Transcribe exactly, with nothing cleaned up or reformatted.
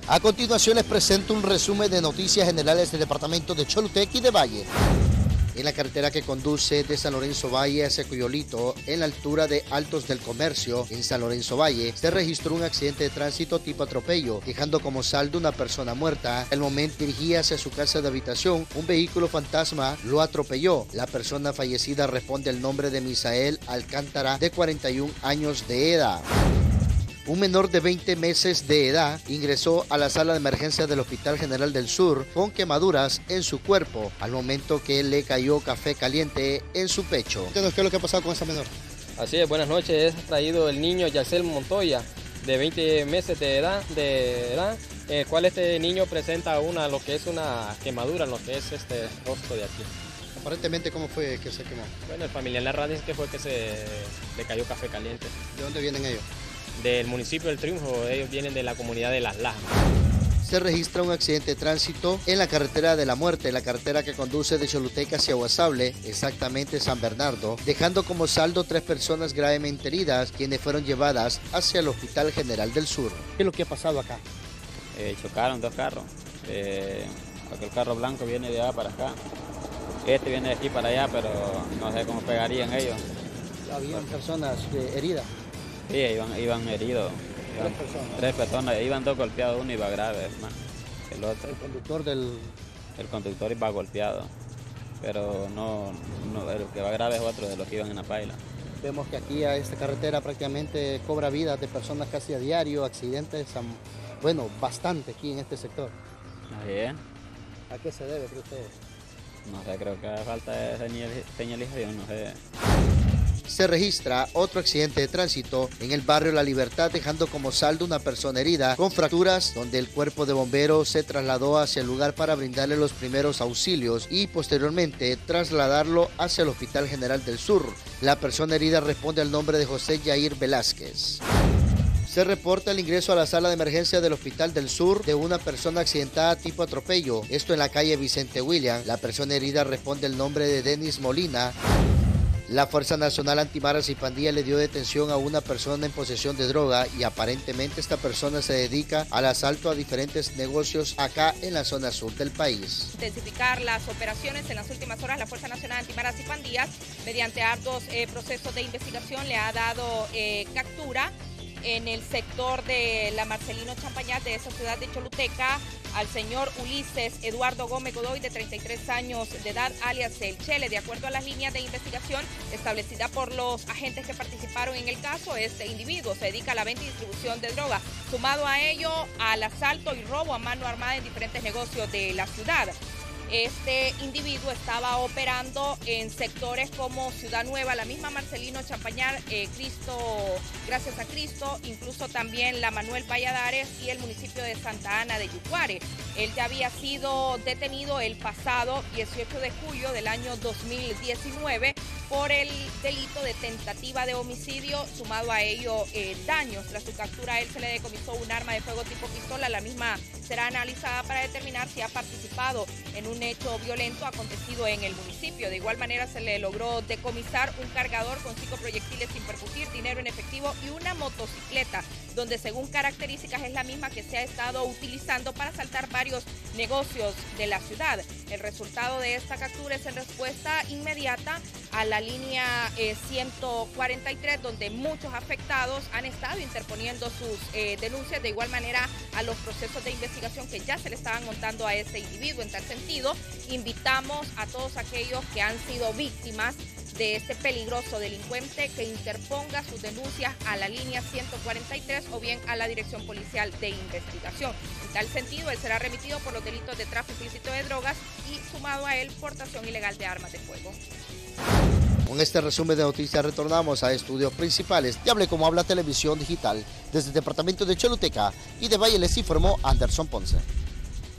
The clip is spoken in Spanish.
A continuación les presento un resumen de noticias generales del departamento de Choluteca y de Valle. En la carretera que conduce de San Lorenzo Valle hacia Coyolito, en la altura de Altos del Comercio, en San Lorenzo Valle, se registró un accidente de tránsito tipo atropello, dejando como saldo una persona muerta. Al momento dirigía hacia su casa de habitación, un vehículo fantasma lo atropelló. La persona fallecida responde al nombre de Misael Alcántara, de cuarenta y un años de edad. Un menor de veinte meses de edad ingresó a la sala de emergencia del Hospital General del Sur con quemaduras en su cuerpo al momento que le cayó café caliente en su pecho. ¿Qué es lo que ha pasado con esta menor? Así es, buenas noches. Es traído el niño Yacel Montoya, de veinte meses de edad, de edad, el cual este niño presenta una, lo que es una quemadura en lo que es este rostro de aquí. Aparentemente, ¿cómo fue que se quemó? Bueno, el familiar le dice que fue que se le cayó café caliente. ¿De dónde vienen ellos? Del municipio del Triunfo, ellos vienen de la comunidad de Las Lajas. Se registra un accidente de tránsito en la carretera de la muerte, la carretera que conduce de Choluteca hacia Guasable, exactamente San Bernardo, dejando como saldo tres personas gravemente heridas, quienes fueron llevadas hacia el Hospital General del Sur. ¿Qué es lo que ha pasado acá? Eh, chocaron dos carros, eh, porque el carro blanco viene de allá para acá, este viene de aquí para allá, pero no sé cómo pegarían ellos. ¿Habían personas eh, heridas? Sí, iban, iban heridos. Iban, tres personas. Tres personas, iban dos golpeados, uno iba grave, más el otro. El conductor del... El conductor iba golpeado, pero no, no, el que va grave es otro de los que iban en la paila. Vemos que aquí a esta carretera prácticamente cobra vidas de personas casi a diario, accidentes, bueno, bastante aquí en este sector. Así es. ¿A qué se debe, cree usted? No sé, creo que hace falta de señalización, no sé. Se registra otro accidente de tránsito en el barrio La Libertad, dejando como saldo una persona herida con fracturas, donde el cuerpo de bomberos se trasladó hacia el lugar para brindarle los primeros auxilios y posteriormente trasladarlo hacia el Hospital General del Sur. La persona herida responde al nombre de José Yair Velázquez. Se reporta el ingreso a la sala de emergencia del Hospital del Sur de una persona accidentada tipo atropello, esto en la calle Vicente William. La persona herida responde el nombre de Denis Molina. La Fuerza Nacional Antimaras y Pandillas le dio detención a una persona en posesión de droga y aparentemente esta persona se dedica al asalto a diferentes negocios acá en la zona sur del país. Intensificar las operaciones en las últimas horas, la Fuerza Nacional Antimaras y Pandillas, mediante arduos eh, procesos de investigación, le ha dado eh, captura en el sector de la Marcelino Champañat de esa ciudad de Choluteca al señor Ulises Eduardo Gómez Godoy, de treinta y tres años de edad, alias El Chele. De acuerdo a las líneas de investigación establecidas por los agentes que participaron en el caso, este individuo se dedica a la venta y distribución de droga, sumado a ello al asalto y robo a mano armada en diferentes negocios de la ciudad. Este individuo estaba operando en sectores como Ciudad Nueva, la misma Marcelino Champañar, eh, Cristo, Gracias a Cristo, incluso también la Manuel Valladares y el municipio de Santa Ana de Yucuare. Él ya había sido detenido el pasado dieciocho de julio del año dos mil diecinueve por el delito de tentativa de homicidio, sumado a ello eh, daños. Tras su captura, a él se le decomisó un arma de fuego tipo pistola. La misma será analizada para determinar si ha participado en un hecho violento acontecido en el municipio. De igual manera se le logró decomisar un cargador con cinco proyectiles sin percutir, dinero en efectivo y una motocicleta, donde según características es la misma que se ha estado utilizando para asaltar varios negocios de la ciudad. El resultado de esta captura es en respuesta inmediata a la línea eh, ciento cuarenta y tres, donde muchos afectados han estado interponiendo sus eh, denuncias, de igual manera a los procesos de investigación que ya se le estaban montando a este individuo. En tal sentido, invitamos a todos aquellos que han sido víctimas de este peligroso delincuente que interponga sus denuncias a la línea ciento cuarenta y tres o bien a la Dirección Policial de Investigación. En tal sentido, él será remitido por los delitos de tráfico ilícito de drogas y, sumado a él, portación ilegal de armas de fuego. Con este resumen de noticias retornamos a estudios principales de Hable Como Habla Televisión Digital. Desde el departamento de Choluteca y de Valle les informó Anderson Ponce.